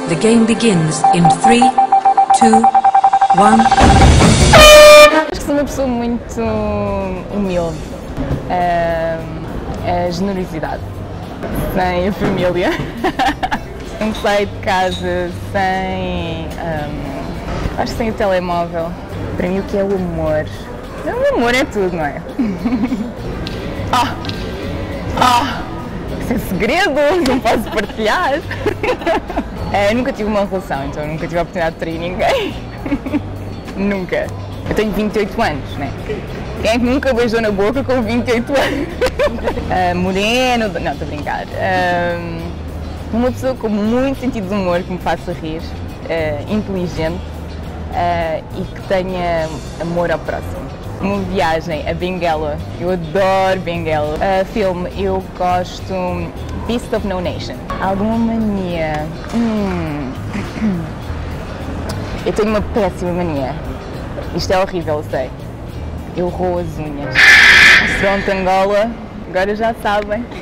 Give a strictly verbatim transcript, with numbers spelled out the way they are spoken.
The game begins in three, two, one. Acho que sou uma pessoa muito humilde. Uh, a generosidade. Sem a família. Não saio de casa sem. Um, acho que sem o telemóvel. Para mim, o que é o amor? O amor é tudo, não é? Ah! Ah! Isso é segredo, não posso partilhar. uh, nunca tive uma relação, então nunca tive a oportunidade de trair ninguém. Nunca. Eu tenho vinte e oito anos, né? Quem é que nunca beijou na boca com vinte e oito anos? uh, moreno, não, estou a brincar. Uh, uma pessoa com muito sentido de humor, que me faça rir, uh, inteligente uh, e que tenha amor ao próximo. Uma viagem a Benguela, eu adoro Benguela. Uh, filme, eu gosto Beast of No Nation. Alguma mania? Hum. Eu tenho uma péssima mania. Isto é horrível, eu sei. Eu roo as unhas. Pronto, Angola, agora já sabem.